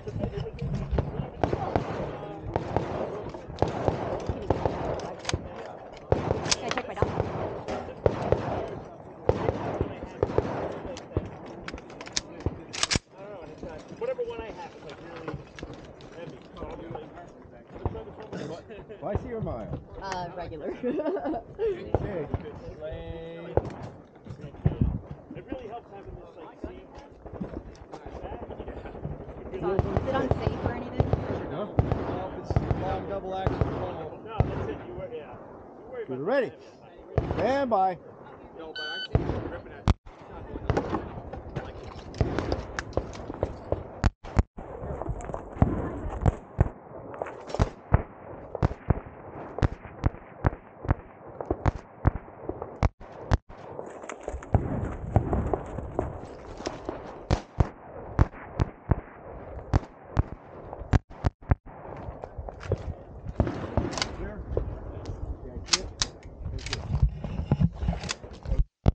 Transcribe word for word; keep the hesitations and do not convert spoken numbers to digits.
Can I check my dog? Whatever one I have is like really heavy. Why see your mile? Uh, regular. Okay. It really helps having this like seat. Is it unsafe or anything? No. Well, it's long double action. No, that's it. You were, yeah. You worry about Ready. Stand by.